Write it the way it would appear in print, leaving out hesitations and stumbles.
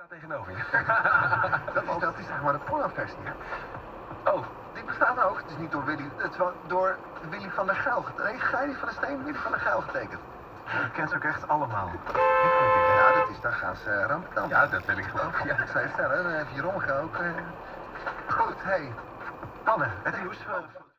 tegenover je. Dat is zeg maar de pornoversie, hè? Oh, Die bestaat ook. Het is niet door Willy, het is wel door Willy van der Gaal. Nee, Gijs van der Steen, Willy van der Gaal getekend. je kent ze ook echt allemaal. Ja, dat is, daar gaan ze rampen. Ja, dat wil ik geloven. Ja, ik zou je vertellen, dan heb je rommige ook. Goed, hey. Anne, het nieuws.